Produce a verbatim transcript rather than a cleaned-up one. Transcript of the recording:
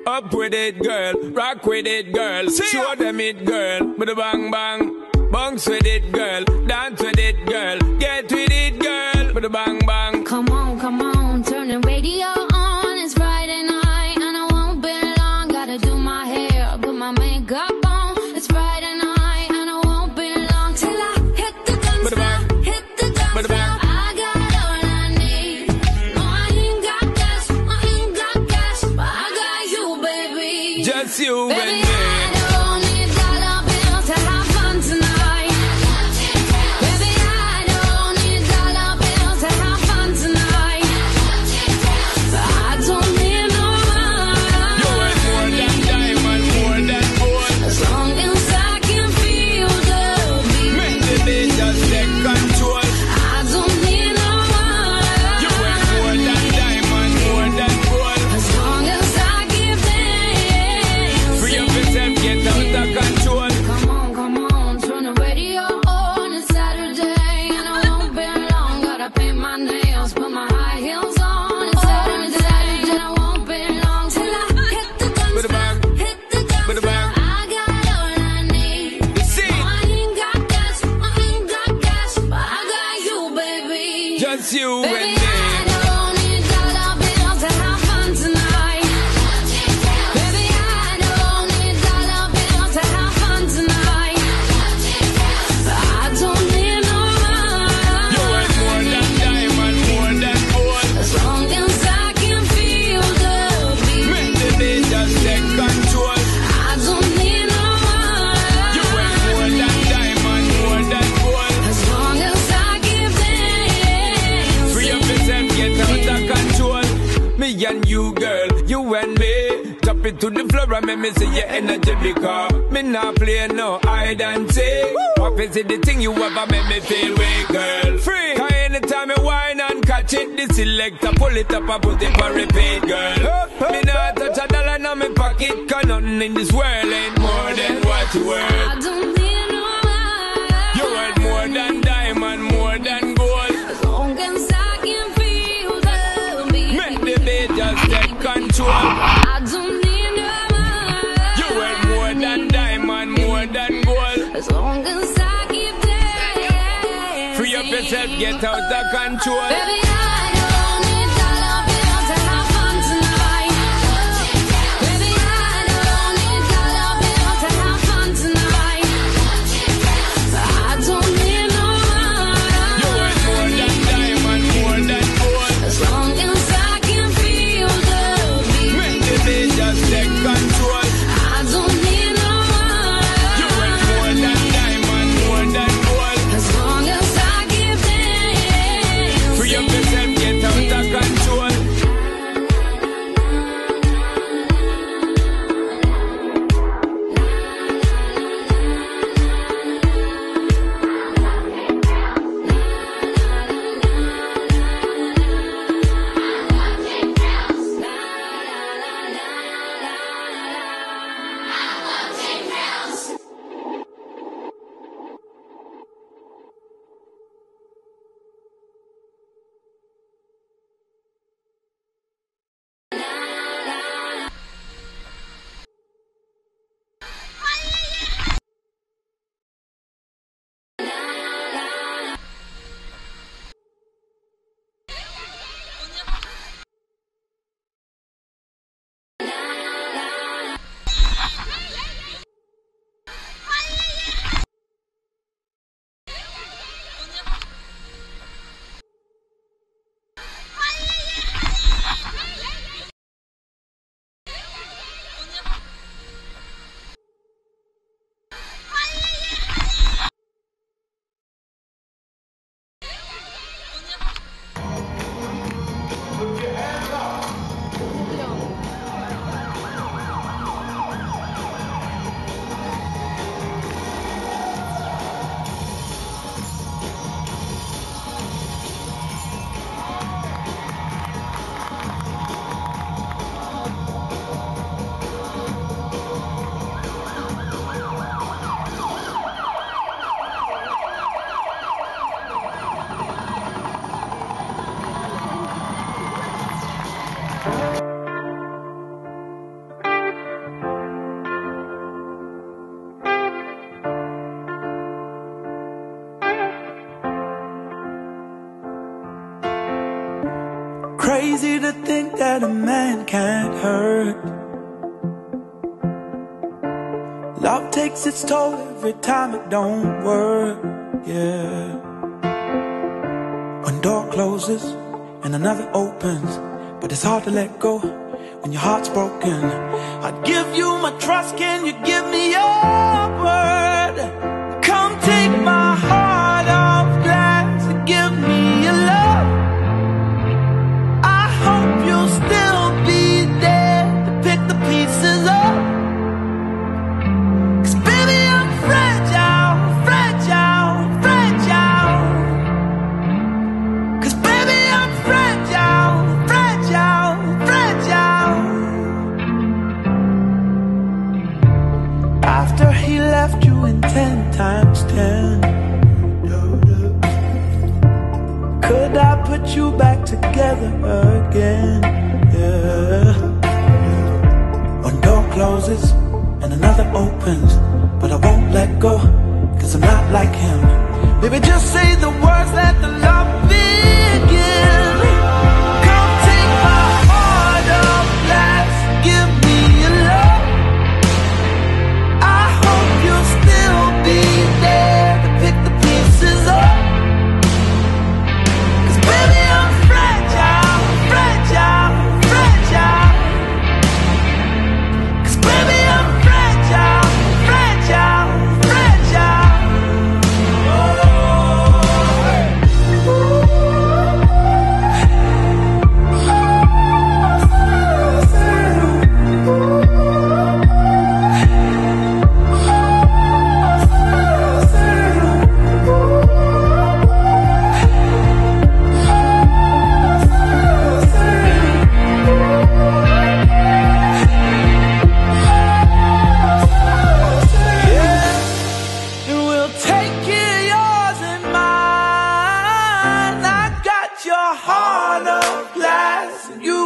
Up with it, girl. Rock with it, girl. Show them it, girl. With a bang bang. Bounce with it, girl. Dance with it, girl. Get with it, girl. With a bang bang. Come on, come on. Turn the radio on. It's Friday night and I won't be long. Gotta do my hair, put my makeup on. It's Friday night and I won't be long till I hit the dance floor. Hit the dance floor. I got all I need. No, I ain't got cash. I ain't got cash, but I got you, baby. Just you Baby, and me. I don't need dollar bills to have fun tonight. Baby, I don't need dollar bills to have fun tonight. But I don't need no money. You ain't more than diamond, more than gold. As long as I can feel the beat. Make the beat just take control. I don't need no money. You ain't more than diamond, more than gold. As long as I give them. Free up yourself, get out of control. Come on, come on, turn the radio on. It's Saturday and I won't be long. Gotta paint my nails, put my high heels on. It's Saturday and I won't be long till I hit the dance With a bang. floor. Hit the dance With a floor. bang. I got all I need. You see? No, I ain't got cash, I ain't got cash, but I got you, baby. Just you and Baby, me. I don't need dollar bills to have fun tonight. Baby, I don't need dollar bills to have fun tonight. But I don't need no You money. ain't more than diamond, more than gold. As long as I can feel the beat. Make the beat just take control. I don't need no You ain't money. more than diamond, more than gold. As long as I give them. Free up yourself, get out of control. Me and you, girl, you and me. Drop it to the floor and make me see your energy because me not play no hide and seek. What is it the thing you ever make me feel way, girl? Free. Cause anytime I whine and catch it, the selector pull it up and put it for repeat, girl. Me not touch a dollar in my pocket, cause nothing in this world ain't more than what you worth. I don't need no money. You worth more than diamond, more than gold. As long as I can feel the beat. Make the beat just take control. I don't need no money. You worth more than diamond, more than gold. As long as I keep dancing. Free up yourself, get out of control. Baby, I don't need dollar bills to have fun tonight. Baby, I don't need dollar bills to have fun tonight. But I don't need no You money. worth more than diamond, more than gold. As long as I can feel the beat. Make the beat just take control. I don't need no You worth money. more than diamond, more than gold. As long as I give them. Free up yourself, that a man can't hurt. Love takes its toll every time it don't work, yeah. One door closes and another opens, but it's hard to let go when your heart's broken. I'd give you my trust, can you give me your word? Come take my heart off glass and give me your love. I hope you'll still be there to pick the pieces up. Cause baby I'm fragile, fragile, fragile. Cause baby I'm fragile, fragile, fragile. After he left you in ten times ten, could I put you back together again? Yeah. One door closes and another opens, but I won't let go, cause I'm not like him. Baby, just say the words, let the love begin. Come take my heart off glass, give me your love. I hope you'll still be there to pick the pieces up. Cause baby I'm fragile, fragile, fragile. Cause baby I'm fragile, fragile, fragile. And we'll take care of yours and mine. I got your heart of glass, and you